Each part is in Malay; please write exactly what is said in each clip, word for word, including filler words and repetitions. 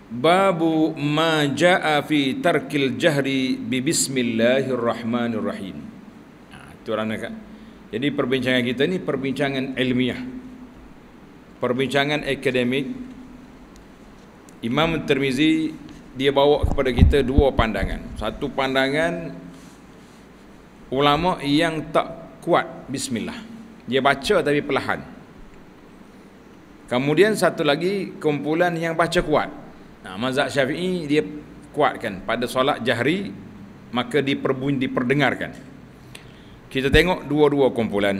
Babu ma jaa fi tarkil jahri bi bismillahirrahmanirrahim. Ha, itu orang nak. Jadi perbincangan kita ni perbincangan ilmiah, perbincangan akademik. Imam Tirmizi dia bawa kepada kita dua pandangan. Satu pandangan ulama yang tak kuat bismillah, dia baca tapi perlahan. Kemudian satu lagi kumpulan yang baca kuat. Nah, mazhab Syafi'i dia kuatkan pada solat jahri, maka diperbunyi diperdengarkan. Kita tengok dua-dua kumpulan.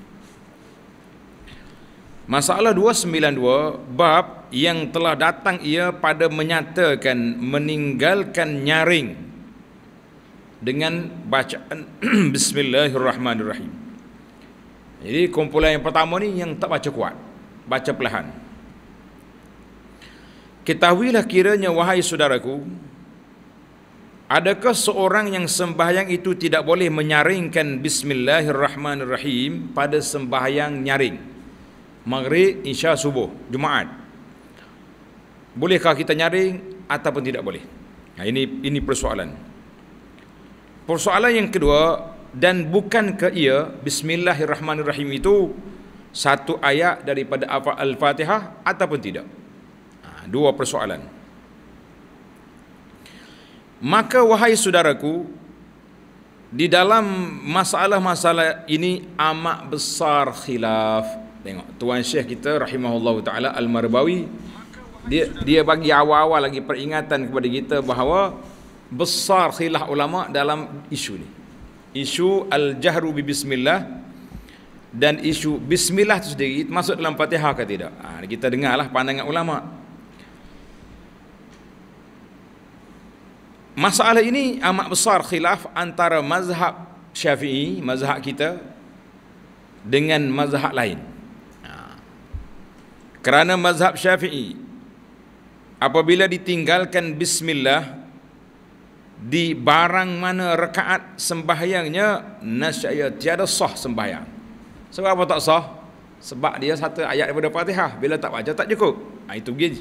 Masalah dua sembilan dua, bab yang telah datang ia pada menyatakan meninggalkan nyaring dengan bacaan bismillahirrahmanirrahim. Jadi kumpulan yang pertama ni yang tak baca kuat, baca perlahan. Ketahuilah kiranya wahai saudaraku, adakah seorang yang sembahyang itu tidak boleh menyaringkan bismillahirrahmanirrahim pada sembahyang nyaring, maghrib, isya, subuh, Jumaat? Bolehkah kita nyaring ataupun tidak boleh? Nah, ini ini persoalan. Persoalan yang kedua, dan bukankah ia bismillahirrahmanirrahim itu satu ayat daripada Al-Fatihah ataupun tidak? Ha, dua persoalan. Maka wahai saudaraku, di dalam masalah-masalah ini amat besar khilaf. Tengok tuan Syekh kita rahimahullah taala Al-Marbawi, dia dia bagi awal-awal lagi peringatan kepada kita bahawa besar khilaf ulama dalam isu ni. Isu al-jahru bi bismillah dan isu bismillah itu sendiri masuk dalam Fatihah ke tidak. Ha, kita dengarlah pandangan ulama. Masalah ini amat besar khilaf antara mazhab Syafi'i, mazhab kita, dengan mazhab lain. Ha. Kerana mazhab Syafi'i, apabila ditinggalkan bismillah di barang mana rakaat sembahyangnya, nasyaya tiada sah sembahyang. Sebab apa tak sah? Sebab dia satu ayat daripada Fatihah, bila tak baca tak cukup. Ha, itu begini.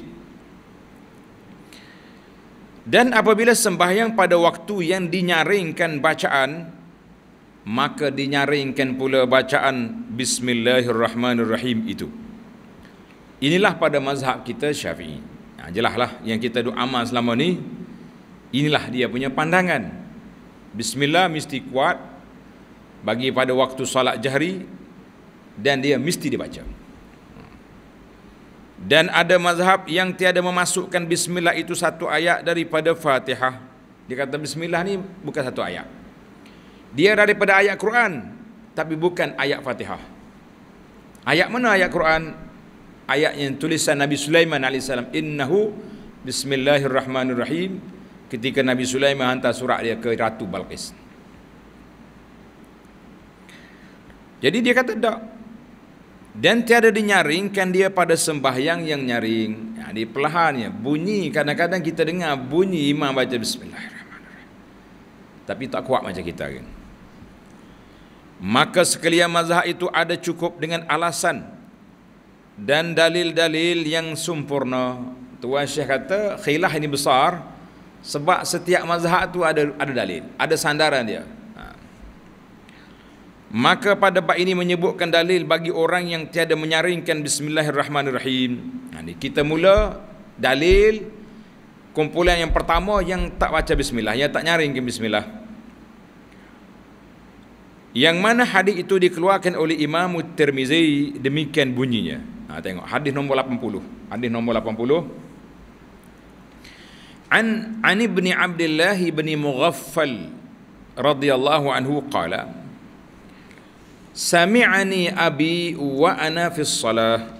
Dan apabila sembahyang pada waktu yang dinyaringkan bacaan, maka dinyaringkan pula bacaan bismillahirrahmanirrahim itu. Inilah pada mazhab kita Syafi'i. Nah, jelaslah yang kita duk amal selama ni, inilah dia punya pandangan. Bismillah mesti kuat bagi pada waktu solat jahri, dan dia mesti dibaca. Dan ada mazhab yang tiada memasukkan bismillah itu satu ayat daripada Fatihah. Dia kata bismillah ni bukan satu ayat, dia daripada ayat Quran, tapi bukan ayat Fatihah. Ayat mana ayat Quran? Ayat yang tulisan Nabi Sulaiman alaihissalam, innahu bismillahirrahmanirrahim, ketika Nabi Sulaiman hantar surat dia ke Ratu Balqis. Jadi dia kata tak. Dan tiada dinyaringkan dia pada sembahyang yang nyaring. Ya, di perlahannya bunyi, kadang-kadang kita dengar bunyi imam baca bismillahirrahmanirrahim, tapi tak kuat macam kita kan. Maka sekalian mazhab itu ada cukup dengan alasan dan dalil-dalil yang sempurna. Tuan Syekh kata khilaf ini besar sebab setiap mazhab tu ada ada dalil, ada sandaran dia. Maka pada bab ini menyebutkan dalil bagi orang yang tiada menyaringkan bismillahirrahmanirrahim. Ha, ni kita mula dalil kumpulan yang pertama yang tak baca bismillah, yang tak nyaringkan bismillah. Yang mana hadis itu dikeluarkan oleh Imam Tirmizi, demikian bunyinya. Ha, tengok hadis nombor lapan puluh. Hadis nombor lapan puluh. An an ibni Abdullah ibn Mughaffal radhiyallahu anhu qala, sami'ani abi wa ana fi shalah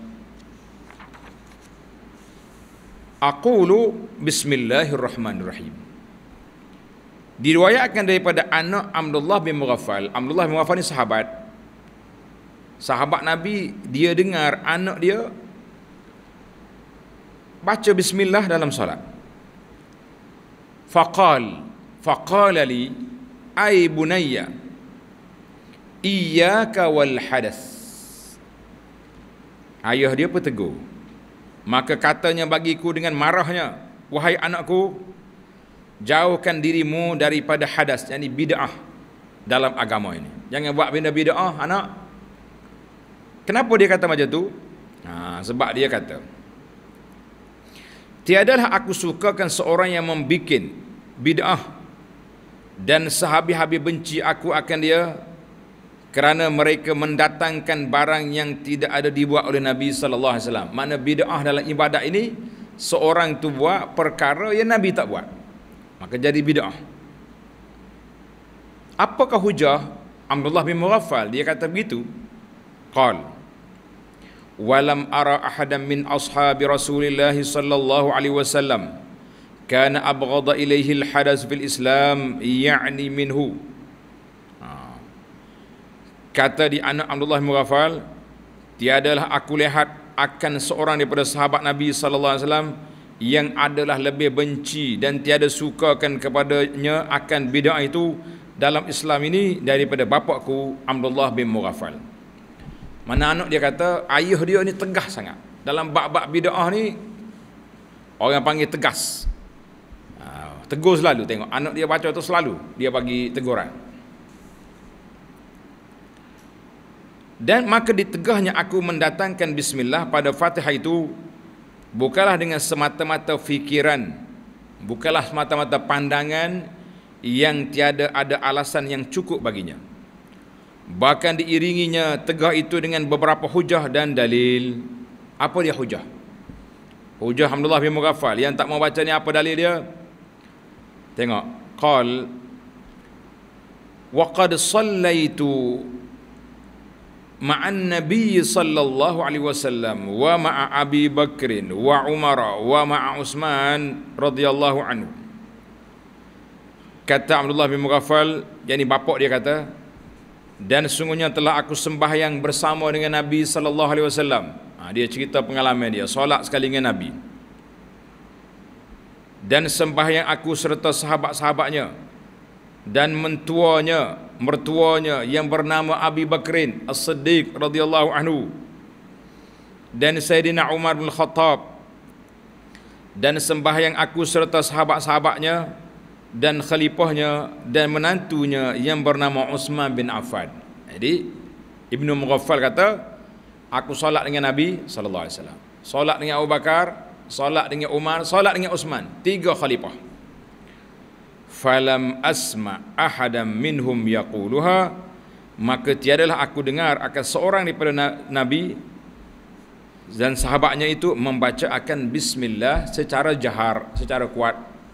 aqulu bismillahirrahmanirrahim. Diriwayatkan daripada anak Abdullah bin Mughaffal. Abdullah bin Mughaffal ni sahabat, sahabat Nabi. Dia dengar anak dia baca bismillah dalam solat. Faqal faqala li ay bunayya iyyaka wal hadath. Ayah dia pun tegur. Maka katanya bagiku dengan marahnya, wahai anakku, jauhkan dirimu daripada hadas, yakni bid'ah dalam agama ini. Jangan buat benda bid'ah, anak. Kenapa dia kata macam tu? Ha, sebab dia kata, tiadalah aku sukakan seorang yang membikin bid'ah dan sehabis-habis benci aku akan dia, kerana mereka mendatangkan barang yang tidak ada dibuat oleh Nabi sallallahu alaihi wasallam. Mana bid'ah dalam ibadat ini, seorang tu buat perkara yang Nabi tak buat, maka jadi bid'ah. Apakah hujah Abdullah bin Mughaffal? Dia kata begitu. Qal walam ara ahadan min ashabi Rasulillah sallallahu alaihi wasallam kana abghada ilaihi al-hadas fil Islam, ya'ni minhu. Kata di anak Abdullah bin Mughaffal, tiadalah aku lihat akan seorang daripada sahabat Nabi sallallahu alaihi wasallam yang adalah lebih benci dan tiada sukakan kepadanya akan bid'ah itu dalam Islam ini daripada bapakku Abdullah bin Mughaffal. Mana anak dia kata ayah dia ni tegas sangat dalam bab-bab bid'ah ni, orang panggil tegas. Tegur selalu, tengok anak dia baca tu selalu dia bagi teguran. Dan maka ditegahnya aku mendatangkan bismillah pada Fatihah itu bukanlah dengan semata-mata fikiran, bukanlah semata-mata pandangan yang tiada ada alasan yang cukup baginya. Bahkan diiringinya tegah itu dengan beberapa hujah dan dalil. Apa dia hujah? Hujah Abdullah bin Mughaffal yang tak mau baca ni, apa dalil dia? Tengok, qal wa qad sallaitu ma'an Nabi sallallahu alaihi wasallam wa ma'a Abi Bakrin wa Umar wa ma'a Utsman radhiyallahu anhu. Kata Abdullah bin Mughaffal, yakni bapak dia kata, dan sungguhnya telah aku sembahyang bersama dengan Nabi sallallahu alaihi wasallam. Ha, dia cerita pengalaman dia solat sekali dengan Nabi. Dan sembahyang aku serta sahabat-sahabatnya dan mentuanya, mertuanya yang bernama Abi Bakrin As-Siddiq radhiyallahu anhu, dan Sayyidina Umar bin Khattab, dan sembahyang aku serta sahabat-sahabatnya dan khalifahnya dan menantunya yang bernama Utsman bin Affan. Jadi Ibnu Mughaffal kata, aku solat dengan Nabi sallallahu alaihi wasallam, solat dengan Abu Bakar, solat dengan Umar, solat dengan Utsman, tiga khalifah. Falam asma ahadam minhum yaquluha, maka tiadalah aku dengar akan seorang daripada Nabi dan sahabatnya itu membaca akan bismillah secara jahar, secara kuat.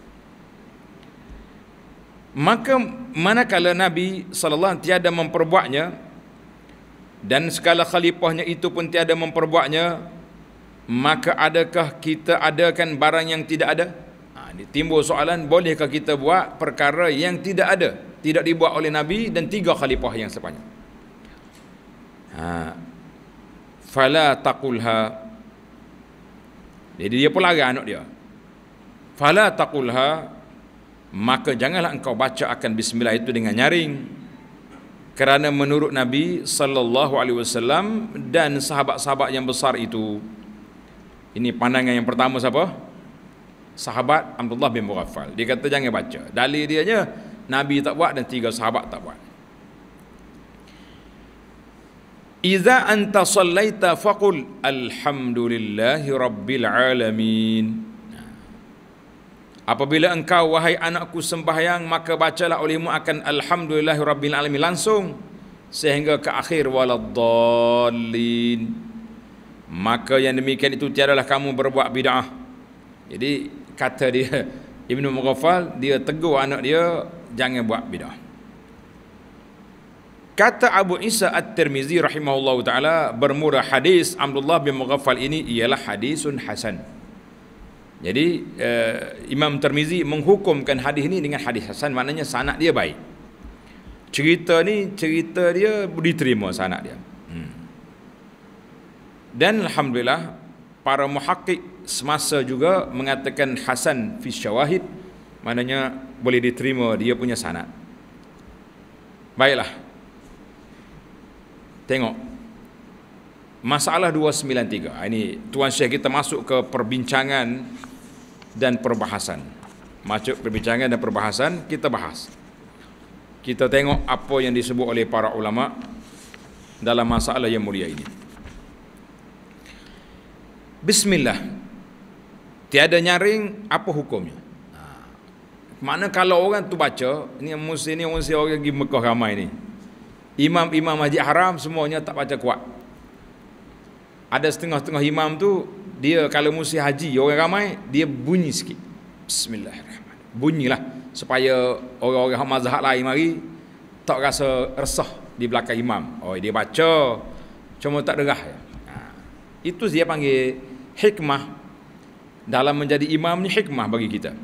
Maka manakala Nabi sallallahu alaihi wasallam tiada memperbuatnya dan segala khalifahnya itu pun tiada memperbuatnya, maka adakah kita adakan barang yang tidak ada? Timbul soalan, bolehkah kita buat perkara yang tidak ada, tidak dibuat oleh Nabi dan tiga khalifah yang sepanjang? Ha. Fala taqulha. Jadi dia pun larang anak dia. Fala taqulha, maka janganlah engkau baca akan bismillah itu dengan nyaring, kerana menurut Nabi sallallahu alaihi wasallam dan sahabat-sahabat yang besar itu. Ini pandangan yang pertama siapa? Sahabat Abdullah bin Mughaffal. Dia kata jangan baca. Dalil dia nya Nabi tak buat dan tiga sahabat tak buat. Iza anta sallaita faqul alhamdulillahi rabbil alamin. Apabila engkau wahai anakku sembahyang, maka bacalah olehmu akan alhamdulillahi rabbil alamin langsung sehingga ke akhir waladdallin. Maka yang demikian itu tiadalah kamu berbuat bid'ah. Jadi kata dia Ibnu Mughaffal, dia tegur anak dia jangan buat bid'ah. Kata Abu Isa At-Tirmizi rahimahullah ta'ala, bermula hadis Abdullah bin Mughaffal ini ialah hadisun hasan. Jadi uh, Imam Tirmizi menghukumkan hadis ini dengan hadis hasan, maknanya sanad dia baik. Cerita ni, cerita dia diterima sanad dia. Hmm. Dan alhamdulillah para muhaqqiq semasa juga mengatakan hasan fi syawahid, maknanya boleh diterima dia punya sanad. Baiklah. Tengok. Masalah dua sembilan tiga. Ini Tuan Syekh kita masuk ke perbincangan dan perbahasan. Masuk perbincangan dan perbahasan, kita bahas. Kita tengok apa yang disebut oleh para ulama dalam masalah yang mulia ini. Bismillah. Tiada nyaring, apa hukumnya? Mana kalau orang tu baca, ni musim ni orang orang pergi Mekah ramai ni. Imam-imam Masjid Haram semuanya tak baca kuat. Ada setengah-setengah imam tu, dia kalau musim haji orang ramai, dia bunyi sikit. Bismillahirrahmanirrahim. Bunyilah supaya orang-orang mazhab lain mari tak rasa resah di belakang imam. Oh, dia baca cuma tak derah. Ha. Itu dia panggil hikmah. Dalam menjadi imam ni hikmah bagi kita.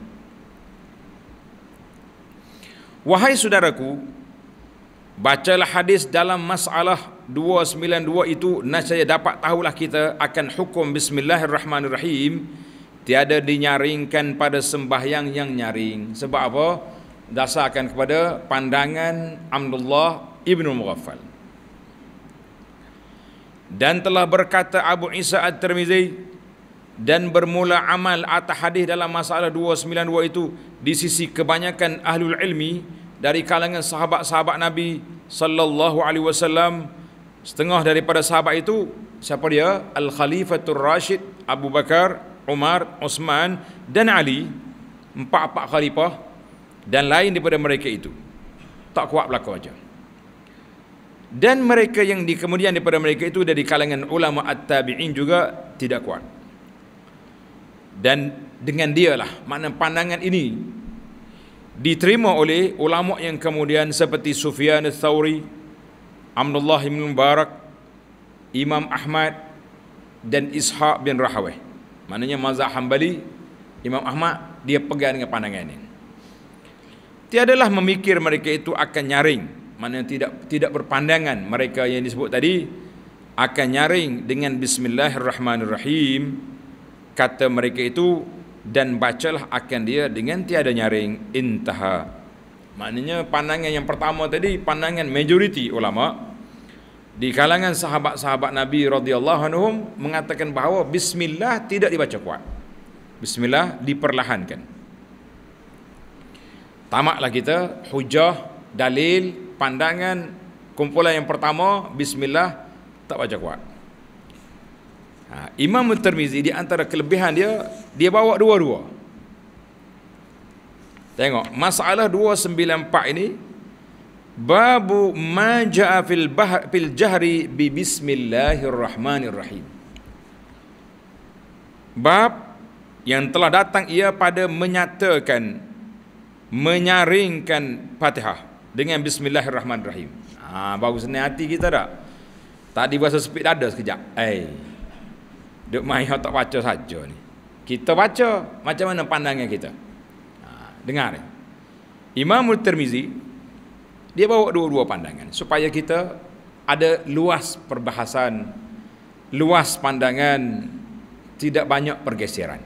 Wahai saudaraku, bacalah hadis dalam masalah dua sembilan dua itu, nescaya dapat tahulah kita akan hukum Bismillahirrahmanirrahim tiada dinyaringkan pada sembahyang yang nyaring. Sebab apa? Dasarkan kepada pandangan Abdullah ibnu Mughaffal. Dan telah berkata Abu Isa At-Tirmizi, dan bermula amal atas hadis dalam masalah dua sembilan dua itu di sisi kebanyakan ahlul ilmi dari kalangan sahabat-sahabat Nabi sallallahu alaihi wasallam. Setengah daripada sahabat itu siapa dia? Al-Khalifatul Rashid, Abu Bakar, Umar, Uthman dan Ali. Empat-empat khalifah dan lain daripada mereka itu tak kuat berlaku aja. Dan mereka yang di kemudian daripada mereka itu dari kalangan ulama at-tabi'in juga tidak kuat. Dan dengan dialah makna pandangan ini diterima oleh ulama yang kemudian seperti Sufyan Ats-Tsauri, Abdullah bin Mubarak, Imam Ahmad dan Ishaq bin Rahawih. Maknanya mazhab Hambali, Imam Ahmad dia pegang dengan pandangan ini. Tiadalah memikir mereka itu akan nyaring, maknanya tidak tidak berpandangan mereka yang disebut tadi akan nyaring dengan Bismillahirrahmanirrahim, kata mereka itu, dan bacalah akan dia dengan tiada nyaring. Intaha. Maknanya pandangan yang pertama tadi pandangan majoriti ulama di kalangan sahabat-sahabat Nabi radhiyallahu anhum mengatakan bahawa bismillah tidak dibaca kuat. Bismillah diperlahankan. Tamaklah kita hujah, dalil, pandangan kumpulan yang pertama bismillah tak baca kuat. Ha, Imam At-Tirmizi di antara kelebihan dia, dia bawa dua-dua. Tengok, masalah dua sembilan empat ini, babu ma jaa fil bahr fil jahri bi bismillahirrahmanirrahim. Bab yang telah datang ia pada menyatakan, menyaringkan Fatihah dengan bismillahirrahmanirrahim. Ah, ha, bagus senang hati kita tak? Tadi bahasa sepit dada sekejap. Eh. Duk main tak baca saja ni. Kita baca, macam mana pandangan kita? Ha, dengar ni. Imam At-Tirmizi dia bawa dua-dua pandangan supaya kita ada luas perbahasan, luas pandangan, tidak banyak pergeseran.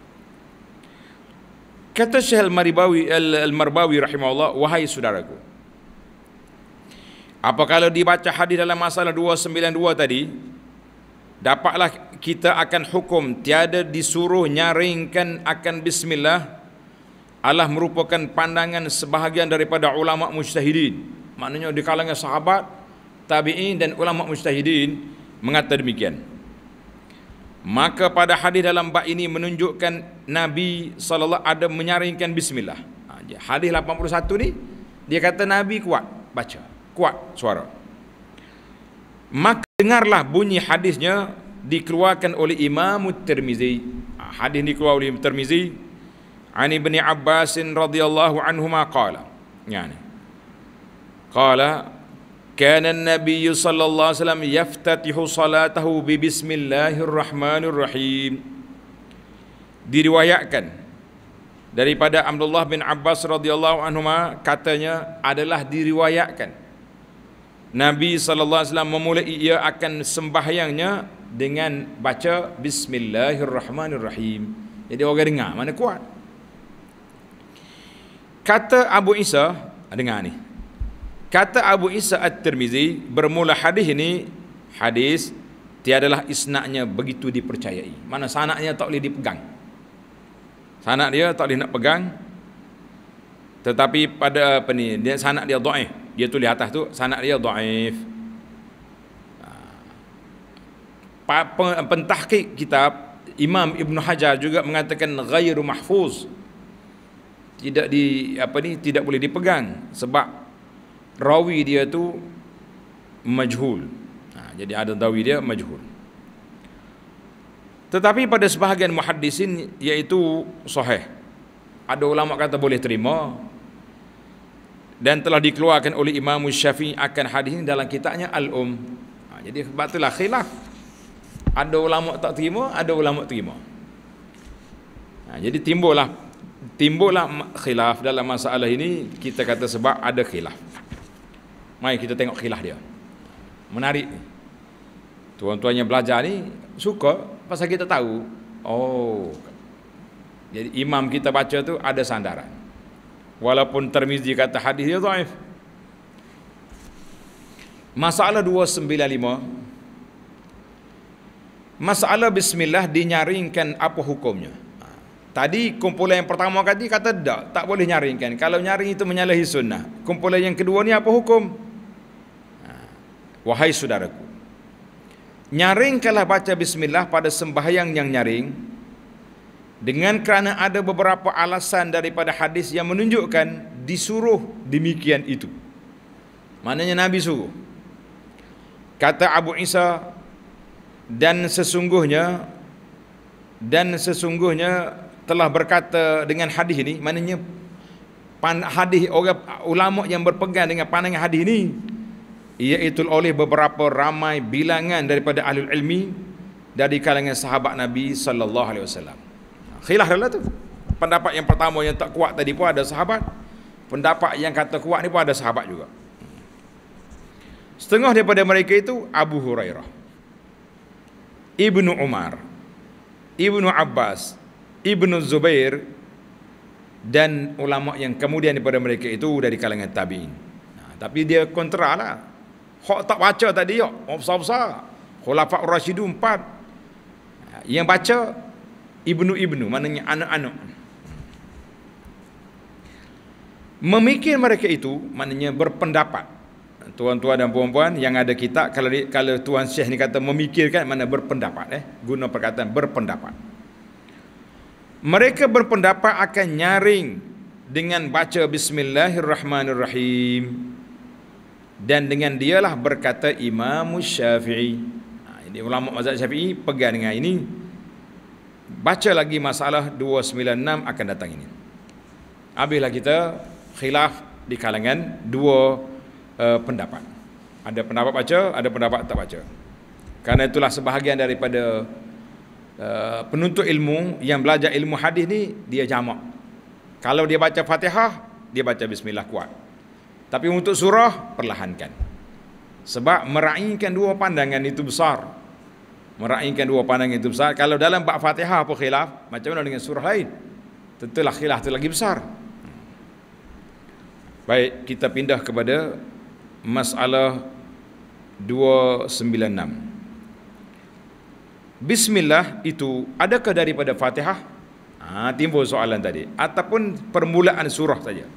Kata Syekh Al-Marbawi Al-Marbawi rahimahullah, wahai saudaraku, apabila dibaca hadis dalam masalah dua sembilan dua tadi, dapatlah kita akan hukum tiada disuruh nyaringkan akan bismillah adalah merupakan pandangan sebahagian daripada ulama mujtahidin. Maknanya di kalangan sahabat, tabi'in dan ulama mujtahidin mengatakan demikian. Maka pada hadis dalam bab ini menunjukkan Nabi sallallahu alaihi wasallam ada menyaringkan bismillah. Hadis lapan puluh satu ni dia kata Nabi kuat baca, kuat suara. Maka dengarlah bunyi hadisnya dikeluarkan oleh Imam At-Tirmizi. Hadis dikeluarkan oleh At-Tirmizi an Ibn Abbas radhiyallahu anhuma qala. Yani qala kana an-nabiy sallallahu alaihi wasallam yaftatihu salatahu bi bismillahirrahmanirrahim. Diriwayatkan daripada Abdullah bin Abbas radhiyallahu anhuma, katanya adalah diriwayatkan Nabi sallallahu alaihi wasallam memulai ia akan sembahyangnya dengan baca bismillahirrahmanirrahim. Jadi orang dengar mana kuat. Kata Abu Isa, dengar ni. Kata Abu Isa At-Tirmizi, bermula hadis ini, hadis tiadalah isnadnya begitu dipercayai. Mana sanadnya tak boleh dipegang. Sanad dia tak boleh nak pegang. Tetapi pada apa ni, dia sanad dia dhaif. Dia tulis atas tu sanad dia dhaif. Pentahqiq kitab Imam Ibn Hajar juga mengatakan ghairu mahfuz. Tidak di apa ni, tidak boleh dipegang sebab rawi dia tu majhul. Ha, jadi ada rawi dia majhul. Tetapi pada sebahagian muhaddisin iaitu sahih. Ada ulama kata boleh terima dan telah dikeluarkan oleh Imam Syafi'i akan hadis ini dalam kitabnya Al-Um. Ha, jadi sebab itulah khilaf. Ada ulama tak terima, ada ulama terima. Ha, jadi timbullah timbullah khilaf dalam masalah ini. Kita kata sebab ada khilaf. Mari kita tengok khilaf dia. Menarik. Tuan-tuan yang belajar ni suka pasal kita tahu. Oh. Jadi imam kita baca tu ada sandaran. Walaupun Tirmizi kata hadis dia dhaif. Masalah dua sembilan lima. Masalah bismillah dinyaringkan apa hukumnya? Tadi kumpulan yang pertama tadi kata tak, tak boleh nyaringkan. Kalau nyaring itu menyalahi sunnah. Kumpulan yang kedua ni apa hukum? Wahai saudaraku, nyaringkanlah baca bismillah pada sembahyang yang nyaring dengan kerana ada beberapa alasan daripada hadis yang menunjukkan disuruh demikian itu. Maknanya Nabi suruh. Kata Abu Isa, dan sesungguhnya dan sesungguhnya telah berkata dengan hadis ini, maknanya hadis orang ulama yang berpegang dengan pandangan hadis ini iaitu oleh beberapa ramai bilangan daripada ahli ilmi dari kalangan sahabat Nabi sallallahu alaihi wasallam. Khilaf adalah tu. Pendapat yang pertama yang tak kuat tadi pun ada sahabat. Pendapat yang kata kuat ni pun ada sahabat juga. Setengah daripada mereka itu Abu Hurairah, Ibnu Umar, Ibnu Abbas, Ibnu Zubair, dan ulama yang kemudian daripada mereka itu dari kalangan tabi'in. Nah, tapi dia kontra lah. Hak tak baca tadi, hak besar-besar. Khulafa' Rasyidun empat. Yang baca Ibnu-Ibnu, maknanya anak-anak. Memikir mereka itu, maknanya berpendapat. Tuan-tuan dan puan-puan yang ada kitab, kalau kalau Tuan Syekh ni kata memikirkan, mana berpendapat, eh guna perkataan berpendapat. Mereka berpendapat akan nyaring dengan baca bismillahirrahmanirrahim, dan dengan dialah berkata Imam Syafi'i. Nah, ini ulama mazhab Syafi'i pegang dengan ini. Baca lagi masalah dua sembilan enam akan datang ini. Habislah kita khilaf di kalangan dua Uh, pendapat. Ada pendapat baca, ada pendapat tak baca. Karena itulah sebahagian daripada uh, penuntut ilmu yang belajar ilmu hadis ni, dia jamak. Kalau dia baca Fatihah, dia baca bismillah kuat. Tapi untuk surah, perlahankan. Sebab meraihkan dua pandangan itu besar. Meraihkan dua pandangan itu besar. Kalau dalam bab Fatihah apa khilaf, macam mana dengan surah lain? Tentulah khilaf itu lagi besar. Baik, kita pindah kepada masalah dua sembilan enam. Bismillah itu adakah daripada Fatihah? Ha, timbul soalan tadi. Ataupun permulaan surah saja.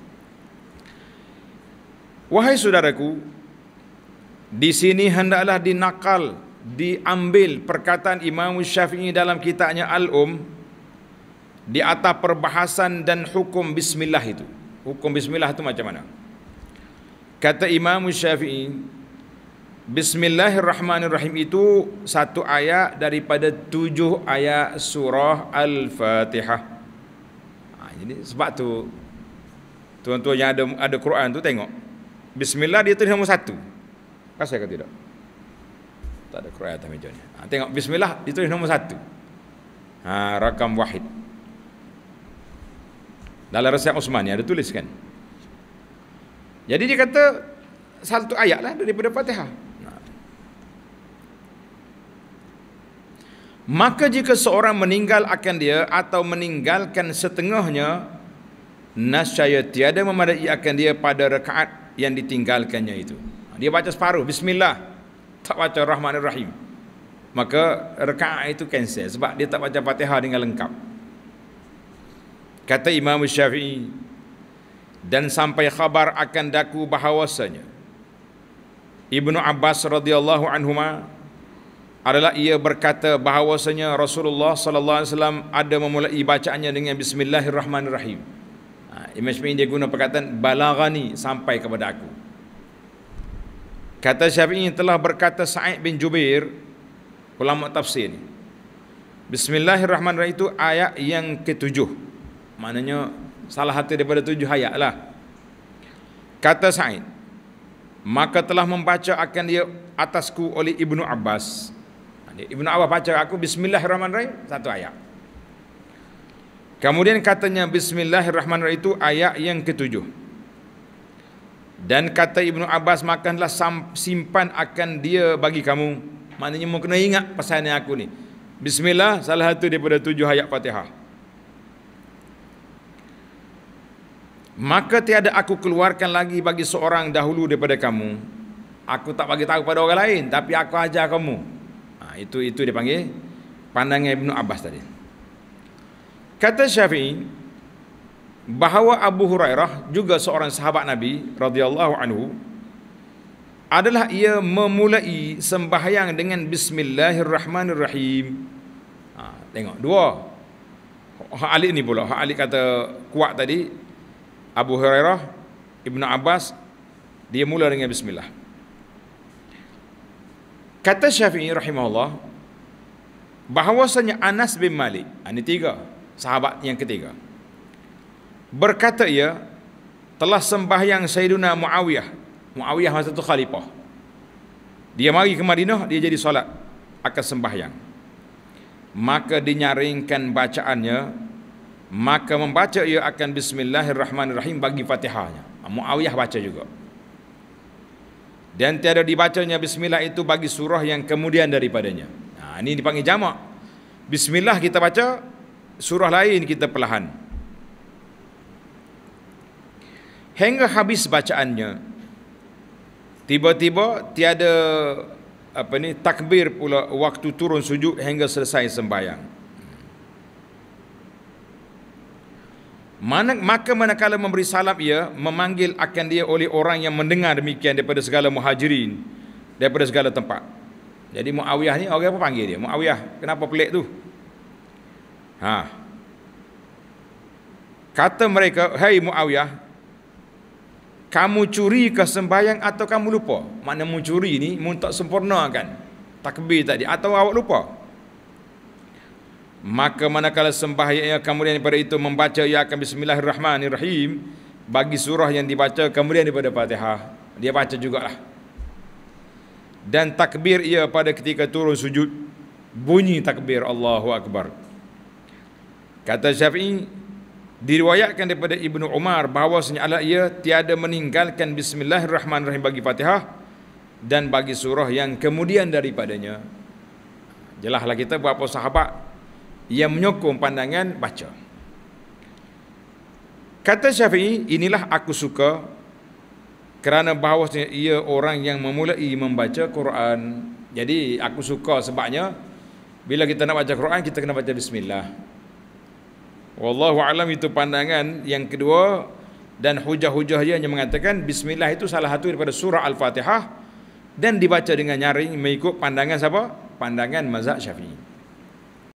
Wahai saudaraku, di sini hendaklah dinakal, diambil perkataan Imam Syafi'i dalam kitabnya Al-Um di atas perbahasan dan hukum bismillah itu. Hukum bismillah itu macam mana? Kata Imam Syafi'i, Bismillahirrahmanirrahim itu satu ayat daripada tujuh ayat surah Al-Fatihah. Ha, jadi sebab tu tuan-tuan yang ada ada Quran tu tengok, Bismillah dia tulis nombor satu. Kasih ke tidak? Tak ada Quran atas meja ni. Ha, tengok Bismillah dia tulis nombor satu. Ha, rakam wahid. Dalam resep Osman ni ada tuliskan. Jadi dia kata satu ayat lah daripada Fatihah. Maka jika seorang meninggal akan dia atau meninggalkan setengahnya, nascaya tiada memadai akan dia pada rakaat yang ditinggalkannya itu. Dia baca separuh Bismillah, tak baca Rahmanir-Rahim, maka rakaat itu cancel sebab dia tak baca Fatihah dengan lengkap. Kata Imam Syafi'i, dan sampai khabar akan daku bahawasanya Ibnu Abbas radhiyallahu anhuma adalah ia berkata bahawasanya Rasulullah sallallahu alaihi wasallam ada memulai bacaannya dengan bismillahirrahmanirrahim. Ha, Imam Syafi'i dia guna perkataan balaghani, sampai kepada aku. Kata Syafi'i, telah berkata Sa'id bin Jubair, ulama tafsir ni, bismillahirrahmanirrahim itu ayat yang ketujuh. Maknanya salah satu daripada tujuh ayat lah. Kata Sa'id, maka telah membaca akan dia atasku oleh Ibnu Abbas. Ibnu Abbas baca aku bismillahirrahmanirrahim, satu ayat. Kemudian katanya bismillahirrahmanirrahim itu ayat yang ketujuh. Dan kata Ibnu Abbas, makanlah simpan akan dia bagi kamu. Maknanya mau kena ingat pasal yang aku ni. Bismillah salah satu daripada tujuh ayat Fatihah. Maka tiada aku keluarkan lagi bagi seorang dahulu daripada kamu. Aku tak bagi tahu pada orang lain, tapi aku ajar kamu. Ha, itu itu dipanggil pandangan Ibnu Abbas tadi. Kata Syafi'i bahawa Abu Hurairah juga seorang sahabat Nabi radhiyallahu anhu adalah ia memulai sembahyang dengan bismillahirrahmanirrahim. Ha, tengok dua. Hak alik ni pula, hak alik kata kuat tadi. Abu Hurairah, Ibnu Abbas, dia mula dengan bismillah. Kata Syafi'i rahimahullah bahawasanya Anas bin Malik, ini tiga, sahabat yang ketiga, berkata ia telah sembahyang Sayyiduna Muawiyah. Muawiyah masa itu khalifah. Dia mari ke Madinah, dia jadi solat, akan sembahyang. Maka dinyaringkan bacaannya, maka membaca ia akan bismillahirrahmanirrahim bagi Fatihahnya. Muawiyah baca juga. Dan tiada dibacanya bismillah itu bagi surah yang kemudian daripadanya. Nah, ini dipanggil jamak. Bismillah kita baca, surah lain kita perlahan. Hingga habis bacaannya, tiba-tiba tiada apa ni takbir pula waktu turun sujud hingga selesai sembahyang. Mana, maka manakala memberi salam ia memanggil akan dia oleh orang yang mendengar demikian daripada segala muhajirin, daripada segala tempat. Jadi Muawiyah ni orang apa panggil dia? Muawiyah, kenapa pelik tu? Ha. Kata mereka, "Hai Muawiyah, kamu curi ke sembahyang atau kamu lupa?" Makna mencuri ni mun tak sempurnakan takbir tadi, atau awak lupa? Maka manakala sembahyang kemudian daripada itu membaca ia akan bismillahirrahmanirrahim bagi surah yang dibaca kemudian daripada Fatihah, dia baca jugalah. Dan takbir ia pada ketika turun sujud, bunyi takbir Allahu Akbar. Kata Syafi'i, diriwayatkan daripada Ibnu Umar bahawasanya ala ia tiada meninggalkan bismillahirrahmanirrahim bagi Fatihah dan bagi surah yang kemudian daripadanya. Jelaslah kita berapa sahabat yang menyokong pandangan baca. Kata Syafi'i, inilah aku suka kerana bahawasanya ia orang yang memulai membaca Quran. Jadi aku suka sebabnya bila kita nak baca Quran kita kena baca bismillah. Wallahu alam, itu pandangan yang kedua. Dan hujah-hujah dia yang mengatakan bismillah itu salah satu daripada surah Al-Fatihah dan dibaca dengan nyaring mengikut pandangan siapa? Pandangan mazhab Syafi'i.